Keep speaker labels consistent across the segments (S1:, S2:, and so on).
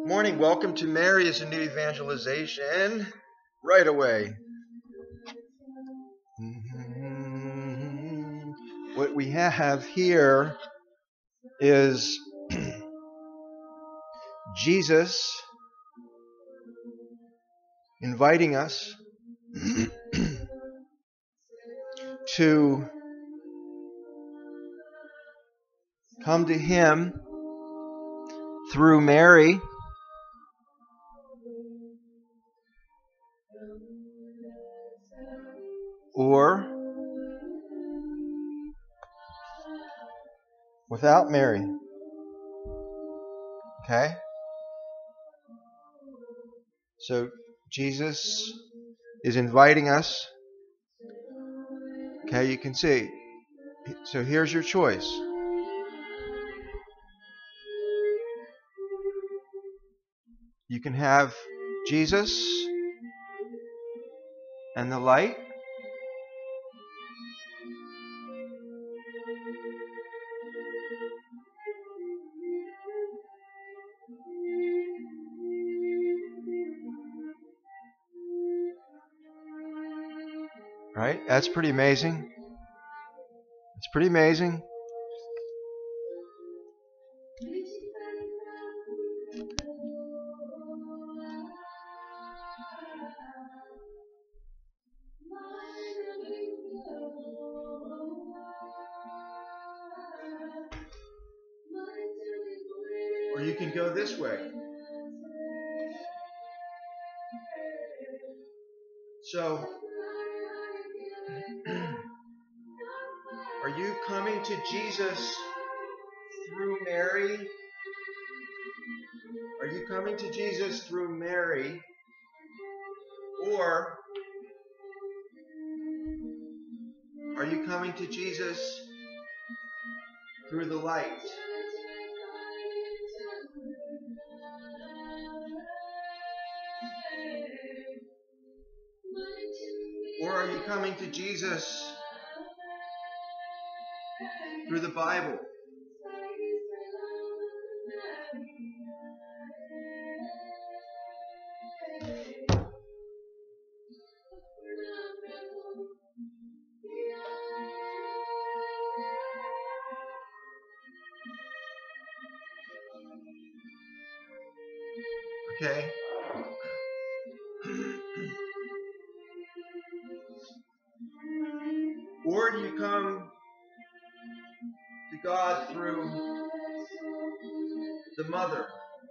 S1: Morning, welcome to Mary is a New Evangelization. Right away. What we have here is Jesus inviting us to come to Him through Mary, or without Mary. Okay? So Jesus is inviting us. Okay, you can see. So here's your choice. You can have Jesus and the light, right? That's pretty amazing. It's pretty amazing. Or you can go this way. So, are you coming to Jesus through Mary? Are you coming to Jesus through Mary? Or are you coming to Jesus through the light? Or are you coming to Jesus through the Bible? Okay? Or do you come to God through the mother?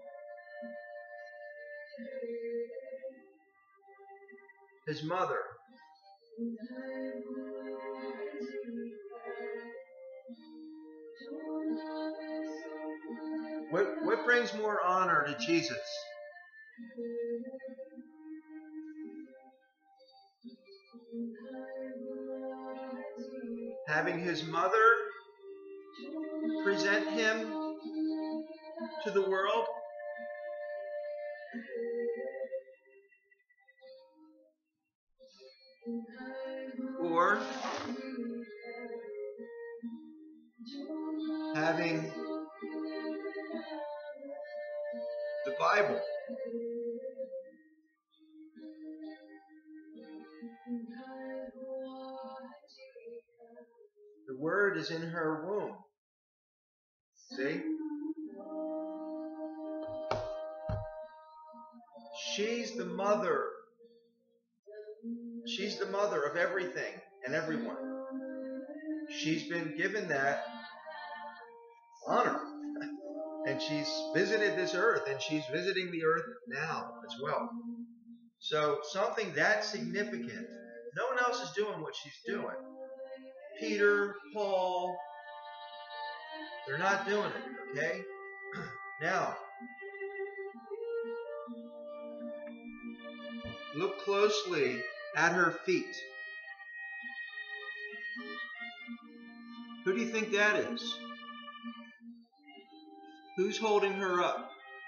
S1: His mother. What brings more honor to Jesus? Having His mother present Him to the world? Or having the Bible? The Word is in her womb. See? She's the mother. She's the mother of everything and everyone. She's been given that honor. And she's visited this earth, and she's visiting the earth now as well. So something that significant. No one else is doing what she's doing. Peter, Paul, they're not doing it, okay? Now, look closely at her feet. Who do you think that is? Who's holding her up?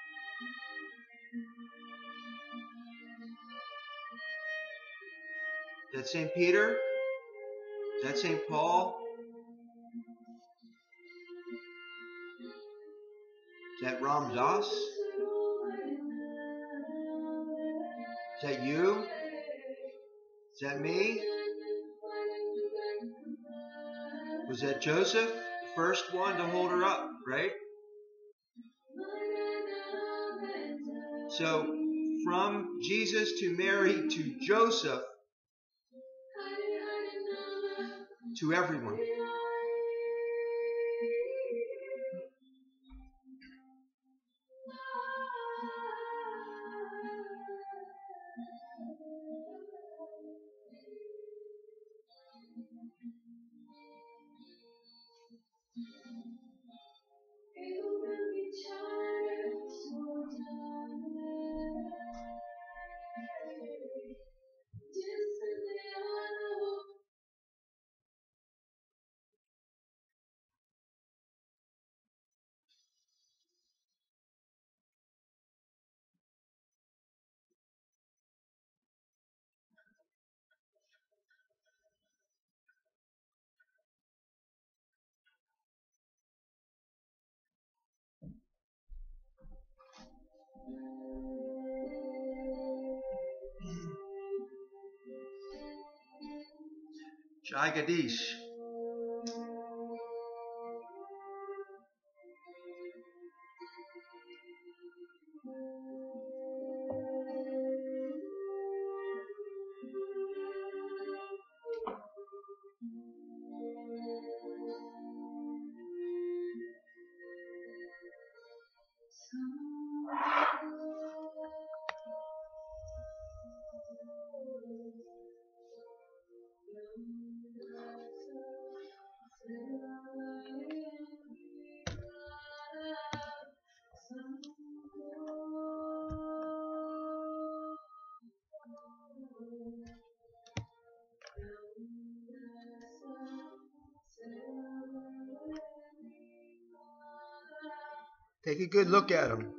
S1: Is that St. Peter? Is that St. Paul? Is that Ram Dass? Is that you? Is that me? Was that Joseph? The first one to hold her up, right? So from Jesus to Mary to Joseph to everyone. Jai-Jagdeesh. Take a good look at him.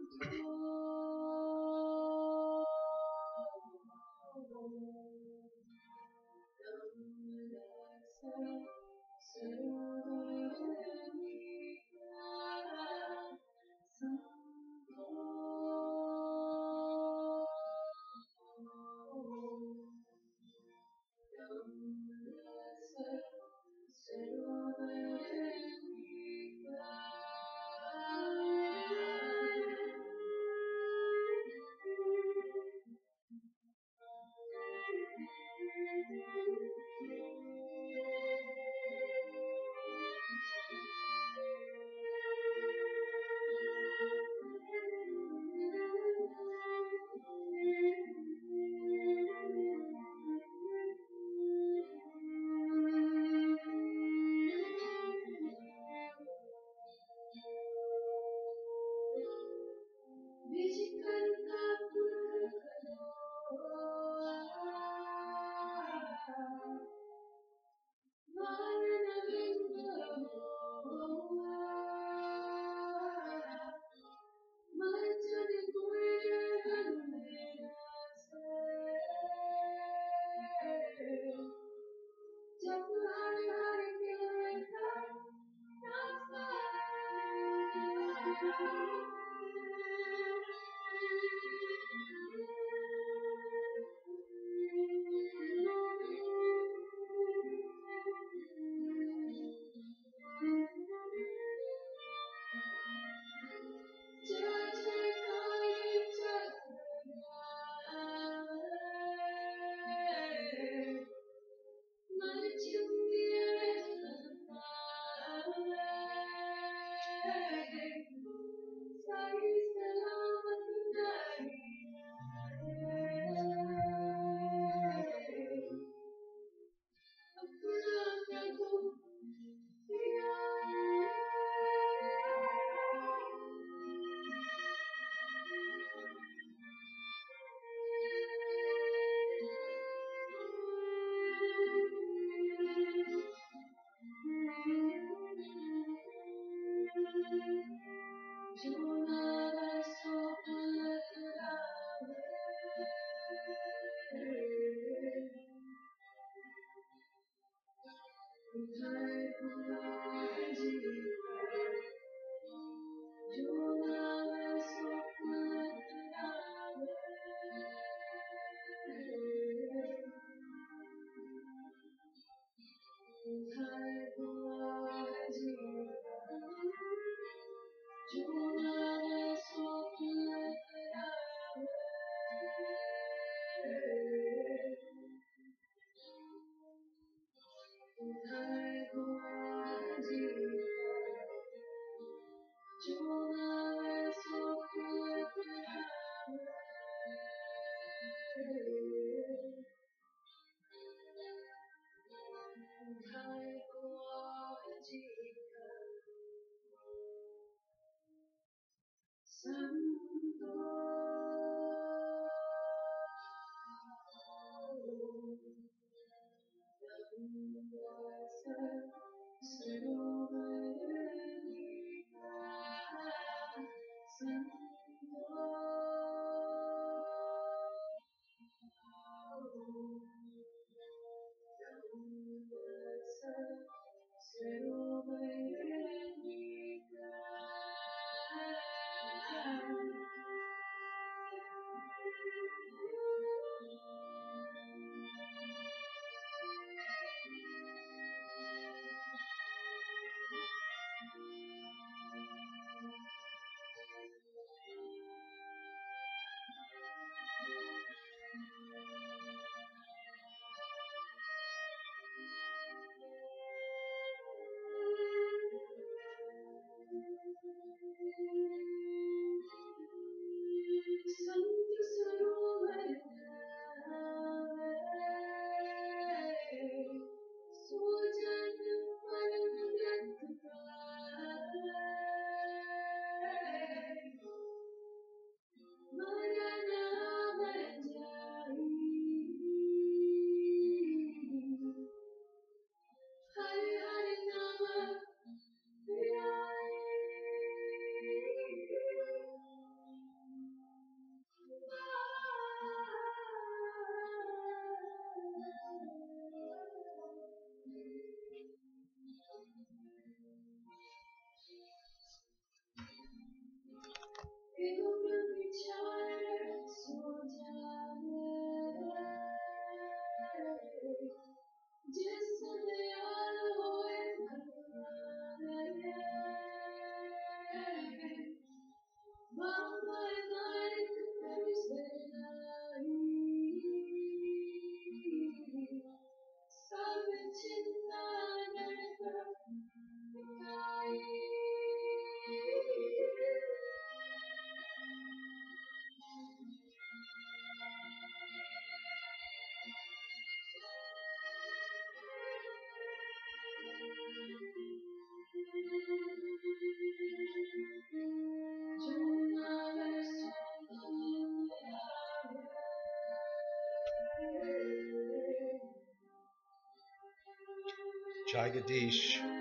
S1: Jai-Jagdeesh.